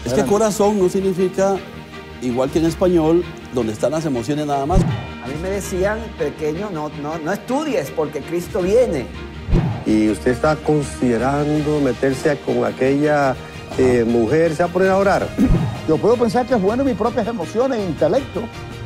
Es que corazón no significa, igual que en español, donde están las emociones nada más. A mí me decían, pequeño, no estudies porque Cristo viene. Y usted está considerando meterse con aquella mujer, ¿se va a poner a orar? Yo puedo pensar que es bueno mis propias emociones e intelecto.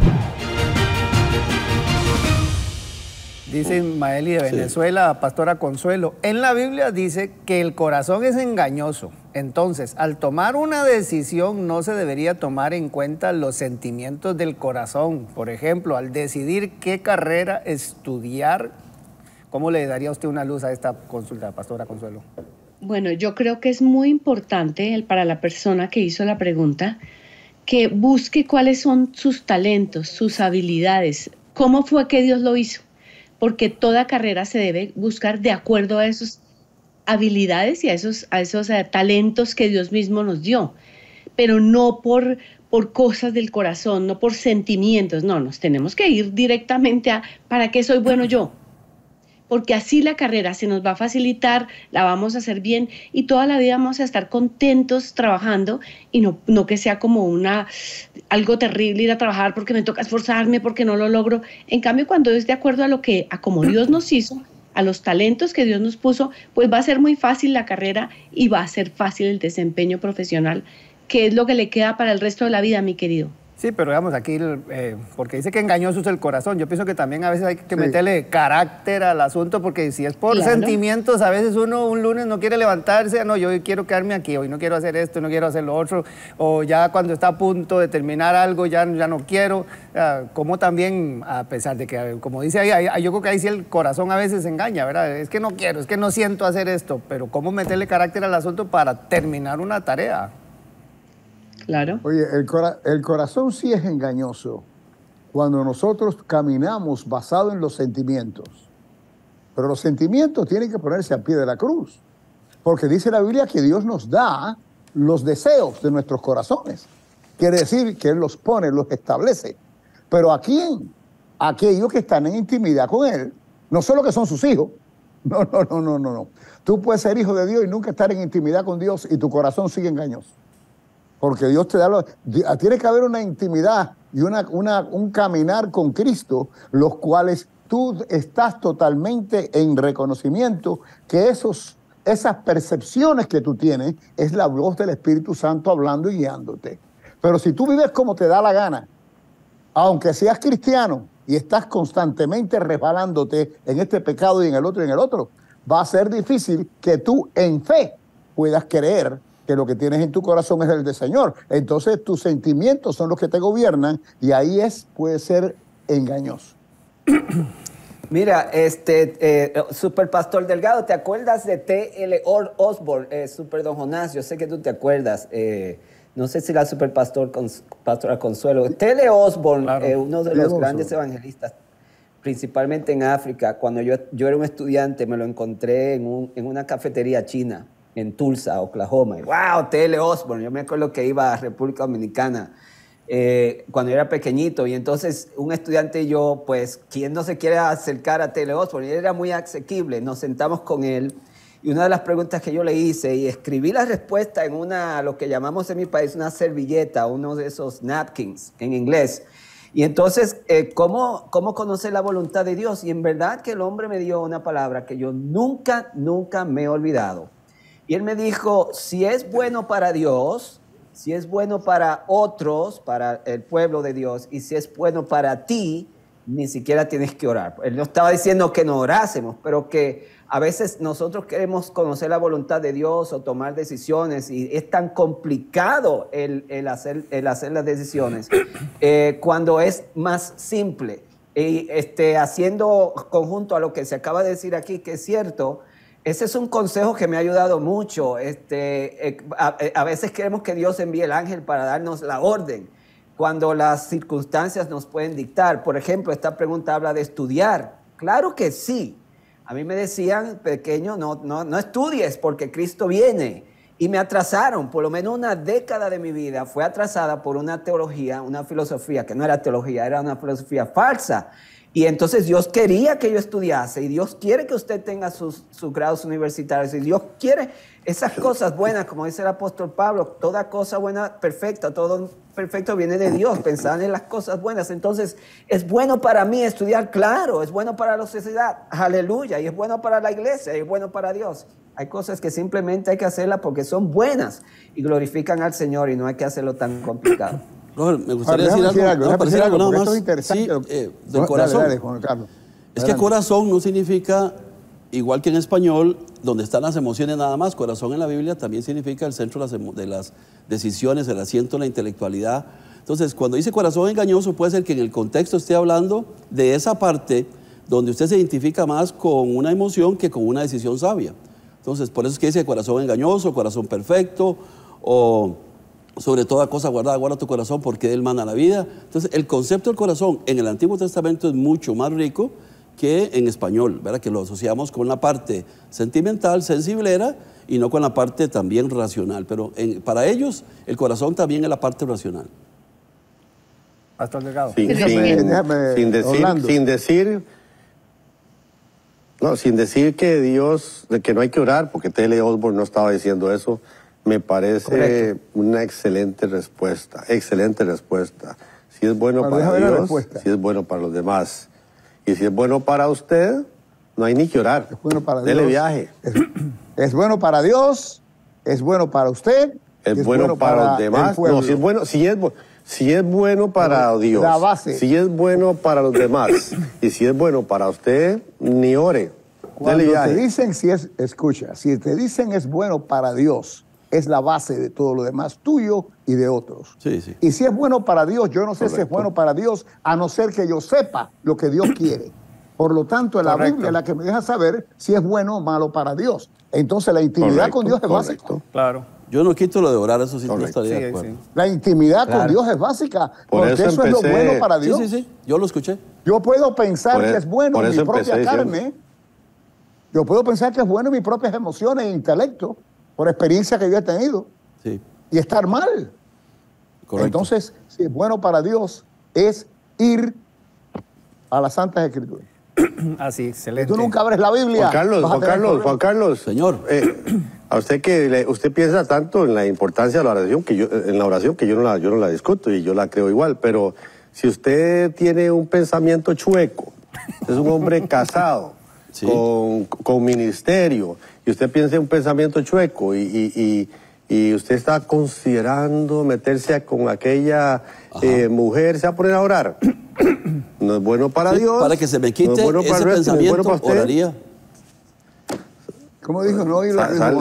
Dice Ismaeli de Venezuela, Pastora Consuelo, en la Biblia dice que el corazón es engañoso. Entonces, al tomar una decisión no se debería tomar en cuenta los sentimientos del corazón. Por ejemplo, al decidir qué carrera estudiar, ¿cómo le daría usted una luz a esta consulta, Pastora Consuelo? Bueno, yo creo que es muy importante para la persona que hizo la pregunta que busque cuáles son sus talentos, sus habilidades, cómo fue que Dios lo hizo. Porque toda carrera se debe buscar de acuerdo a esas habilidades y a esos talentos que Dios mismo nos dio, pero no por cosas del corazón, no por sentimientos, no, nos tenemos que ir directamente a ¿para qué soy bueno yo? Porque así la carrera se nos va a facilitar, la vamos a hacer bien y toda la vida vamos a estar contentos trabajando y no que sea como algo terrible ir a trabajar porque me toca esforzarme, porque no lo logro. En cambio, cuando es de acuerdo a como Dios nos hizo, a los talentos que Dios nos puso, pues va a ser muy fácil la carrera y va a ser fácil el desempeño profesional, que es lo que le queda para el resto de la vida, mi querido. Sí, pero digamos aquí, porque dice que engañoso es el corazón, yo pienso que también a veces hay que meterle carácter al asunto, porque si es por sentimientos, a veces uno un lunes no quiere levantarse, no, yo quiero quedarme aquí, hoy no quiero hacer esto, no quiero hacer lo otro, o ya cuando está a punto de terminar algo, ya no quiero, como también, a pesar de que, como dice ahí, yo creo que ahí sí el corazón a veces engaña, ¿verdad? Es que no quiero, es que no siento hacer esto, pero ¿cómo meterle carácter al asunto para terminar una tarea? Claro. Oye, el corazón sí es engañoso cuando nosotros caminamos basado en los sentimientos. Pero los sentimientos tienen que ponerse al pie de la cruz. Porque dice la Biblia que Dios nos da los deseos de nuestros corazones. Quiere decir que Él los pone, los establece. Pero ¿a quién? A aquellos que están en intimidad con Él. No solo que son sus hijos. No. Tú puedes ser hijo de Dios y nunca estar en intimidad con Dios y tu corazón sigue engañoso. Porque Dios te da tiene que haber una intimidad y un caminar con Cristo, los cuales tú estás totalmente en reconocimiento que esas percepciones que tú tienes es la voz del Espíritu Santo hablando y guiándote. Pero si tú vives como te da la gana, aunque seas cristiano y estás constantemente resbalándote en este pecado y en el otro, va a ser difícil que tú en fe puedas creer que lo que tienes en tu corazón es el del Señor. Entonces tus sentimientos son los que te gobiernan y ahí puede ser engañoso. Mira, Super Pastor Delgado, ¿te acuerdas de T.L. Osborne? Super Don Jonás, yo sé que tú te acuerdas. No sé si la Super Pastora Consuelo. T.L. Osborne, claro. Uno de los grandes evangelistas, principalmente en África. Cuando yo era un estudiante, me lo encontré en una cafetería china en Tulsa, Oklahoma. Y, ¡wow! T.L. Osborne. Yo me acuerdo que iba a República Dominicana cuando yo era pequeñito. Y entonces un estudiante y yo, pues, ¿quién no se quiere acercar a T.L. Osborne? Y él era muy asequible. Nos sentamos con él. Y una de las preguntas que yo le hice, y escribí la respuesta en lo que llamamos en mi país una servilleta, uno de esos napkins en inglés. Y entonces, ¿cómo conocer la voluntad de Dios? Y en verdad que el hombre me dio una palabra que yo nunca me he olvidado. Y él me dijo, si es bueno para Dios, si es bueno para otros, para el pueblo de Dios, y si es bueno para ti, ni siquiera tienes que orar. Él no estaba diciendo que no orásemos, pero que a veces nosotros queremos conocer la voluntad de Dios o tomar decisiones y es tan complicado el hacer las decisiones cuando es más simple. Y haciendo conjunto a lo que se acaba de decir aquí, que es cierto, ese es un consejo que me ha ayudado mucho. A veces queremos que Dios envíe el ángel para darnos la orden cuando las circunstancias nos pueden dictar. Por ejemplo, esta pregunta habla de estudiar. Claro que sí. A mí me decían, pequeño, no estudies porque Cristo viene. Y me atrasaron. Por lo menos una década de mi vida fue atrasada por una teología, una filosofía, que no era teología, era una filosofía falsa. Y entonces Dios quería que yo estudiase y Dios quiere que usted tenga sus grados universitarios y Dios quiere esas cosas buenas, como dice el apóstol Pablo, toda cosa buena, perfecta, todo perfecto viene de Dios, pensar en las cosas buenas. Entonces, es bueno para mí estudiar, claro, es bueno para la sociedad, aleluya, y es bueno para la iglesia, y es bueno para Dios. Hay cosas que simplemente hay que hacerlas porque son buenas y glorifican al Señor y no hay que hacerlo tan complicado. Robert, me gustaría decir algo nada más. Esto es interesante. Sí, del corazón. Dale, Juan Carlos. Es que corazón no significa, igual que en español, donde están las emociones nada más. Corazón en la Biblia también significa el centro de las decisiones, el asiento de la intelectualidad. Entonces, cuando dice corazón engañoso, puede ser que en el contexto esté hablando de esa parte donde usted se identifica más con una emoción que con una decisión sabia. Entonces, por eso es que dice corazón engañoso, corazón perfecto, o sobre toda cosa guardada, guarda tu corazón porque Él manda la vida. Entonces, el concepto del corazón en el Antiguo Testamento es mucho más rico que en español, ¿verdad? Que lo asociamos con la parte sentimental, sensiblera, y no con la parte también racional. Pero para ellos, el corazón también es la parte racional. Pastor Delgado. Sin decir que Dios, que no hay que orar, porque T.L. Osborne no estaba diciendo eso, me parece una excelente respuesta, excelente respuesta. Si es bueno para Dios, si es bueno para los demás. Y si es bueno para usted, no hay ni que orar. Es bueno para Dele Dios. Viaje. Es bueno para Dios, es bueno para usted. Es bueno para los demás. No, si es bueno para Dios, la base. si es bueno para los demás y si es bueno para usted, ni ore. Cuando te dicen escucha, si te dicen es bueno para Dios, es la base de todo lo demás tuyo y de otros. Sí, sí. Y si es bueno para Dios, yo no sé si es bueno para Dios, a no ser que yo sepa lo que Dios quiere. Por lo tanto, la Biblia es la que me deja saber si es bueno o malo para Dios. Entonces, la intimidad con Dios es básica. Claro. Yo no quito lo de orar, eso sí no estaría de acuerdo. Sí. La intimidad con Dios es básica, porque eso es lo bueno para Dios. Sí, yo lo escuché. Yo puedo pensar que es bueno en mi propia carne. Yo puedo pensar que es bueno en mis propias emociones e intelecto, por experiencia que yo he tenido. Sí. Y estar mal. Correcto. Entonces, si es bueno para Dios, es ir a las Santas Escrituras. Así, excelente. Tú nunca abres la Biblia. Juan Carlos. Señor. A usted usted piensa tanto en la importancia de la oración que yo no la discuto y yo la creo igual, pero si usted tiene un pensamiento chueco, es un hombre casado, sí, con ministerio, y usted piensa en un pensamiento chueco y usted está considerando meterse con aquella mujer, se va a poner a orar. No es bueno para Dios. Para que se me quite ese pensamiento, oraría. ¿Cómo dijo? No oí lo que dijo.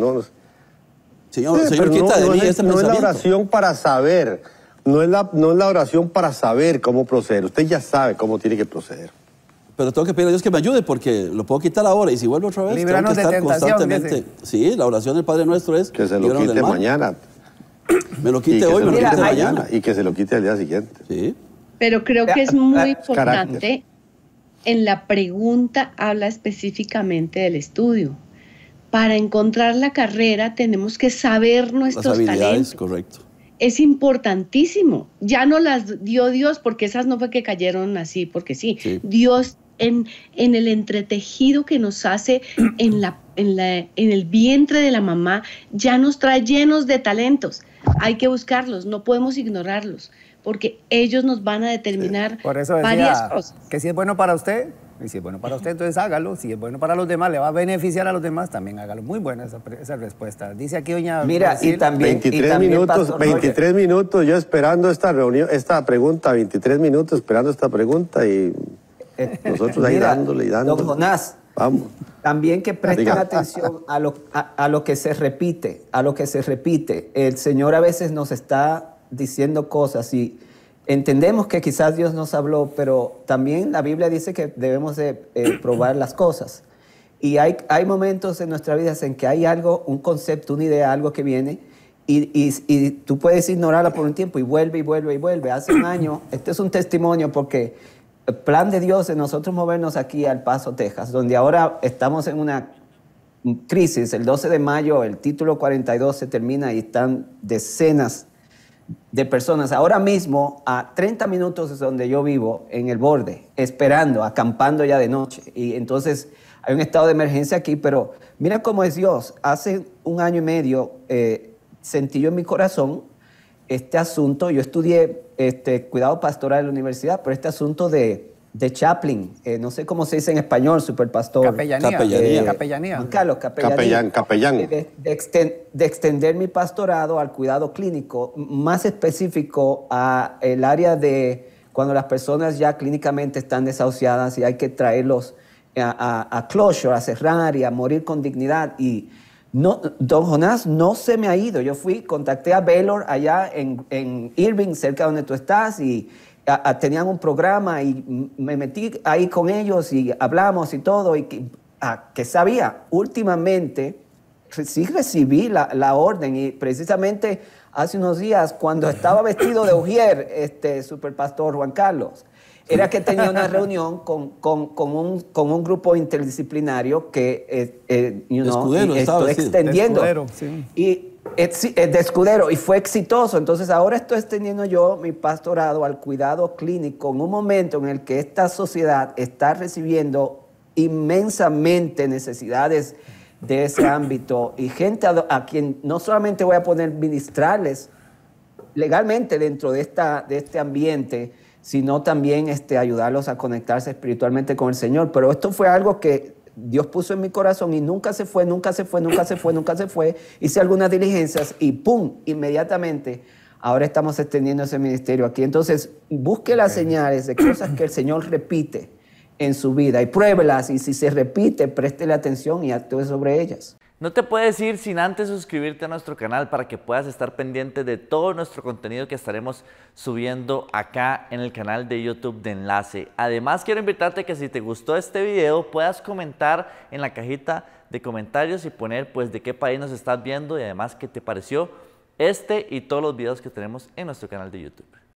Señor, quita de mí este pensamiento. No es la oración para saber. No es la oración para saber cómo proceder. Usted ya sabe cómo tiene que proceder. Pero tengo que pedir a Dios que me ayude porque lo puedo quitar ahora y si vuelvo otra vez Líbranos tengo que de estar tentación, constantemente. Sí, la oración del Padre Nuestro es que se lo quite mañana. Me lo quite hoy, me lo quite mañana. Y que se lo quite al día siguiente. Sí. Pero creo que es muy importante. En la pregunta habla específicamente del estudio. Para encontrar la carrera tenemos que saber nuestros talentos. Correcto. Es importantísimo. Ya no las dio Dios porque esas no fue que cayeron así, porque sí. Dios en el entretejido que nos hace en el vientre de la mamá ya nos trae llenos de talentos. Hay que buscarlos, no podemos ignorarlos, porque ellos nos van a determinar Por eso decía varias cosas. Que si es bueno para usted, y si es bueno para usted, entonces hágalo. Si es bueno para los demás, le va a beneficiar a los demás, también hágalo. Muy buena esa respuesta. Dice aquí doña Mira, Brasil, y también 23 minutos yo esperando esta reunión, esta pregunta, 23 minutos esperando esta pregunta y nosotros ahí dándole y dándole. Don Jonás, vamos. También que presten atención a lo que se repite, El Señor a veces nos está diciendo cosas y entendemos que quizás Dios nos habló, pero también la Biblia dice que debemos de probar las cosas. Y hay momentos en nuestra vida en que hay algo, un concepto, una idea, algo que viene y tú puedes ignorarla por un tiempo y vuelve y vuelve y vuelve. Hace un año, este es un testimonio porque el plan de Dios es nosotros movernos aquí al Paso, Texas, donde ahora estamos en una crisis. El 12 de mayo el título 42 se termina y están decenas de personas ahora mismo a 30 minutos de donde yo vivo, en el borde, esperando, acampando ya de noche. Y entonces hay un estado de emergencia aquí, pero mira cómo es Dios. Hace 1 año y medio sentí yo en mi corazón este asunto. Yo estudié cuidado pastoral en la universidad, pero este asunto de chaplain, no sé cómo se dice en español, superpastor. Capellanía. Juan Carlos, capellanía. Capellán. De extender mi pastorado al cuidado clínico, más específico a el área de cuando las personas ya clínicamente están desahuciadas y hay que traerlos a closure, a cerrar y a morir con dignidad. Y no, don Jonás no se me ha ido. Yo contacté a Baylor allá en Irving, cerca de donde tú estás, y tenían un programa y me metí ahí con ellos y hablamos y todo, y que sabía, últimamente sí recibí la orden, y precisamente hace unos días cuando estaba vestido de ujier, superpastor Juan Carlos, era que tenía una reunión con un grupo interdisciplinario que estoy extendiendo. De escudero, sí. Y de escudero, y fue exitoso. Entonces ahora estoy extendiendo yo mi pastorado al cuidado clínico en un momento en el que esta sociedad está recibiendo inmensamente necesidades de ese ámbito, y gente a quien no solamente voy a poner ministrarles legalmente dentro de este ambiente, sino también ayudarlos a conectarse espiritualmente con el Señor. Pero esto fue algo que Dios puso en mi corazón y nunca se fue. Hice algunas diligencias y ¡pum!, inmediatamente ahora estamos extendiendo ese ministerio aquí. Entonces, busque las señales de cosas que el Señor repite en su vida y pruébelas, y si se repite, préstele atención y actúe sobre ellas. No te puedes ir sin antes suscribirte a nuestro canal para que puedas estar pendiente de todo nuestro contenido que estaremos subiendo acá en el canal de YouTube de Enlace. Además, quiero invitarte que si te gustó este video puedas comentar en la cajita de comentarios y poner pues de qué país nos estás viendo, y además qué te pareció y todos los videos que tenemos en nuestro canal de YouTube.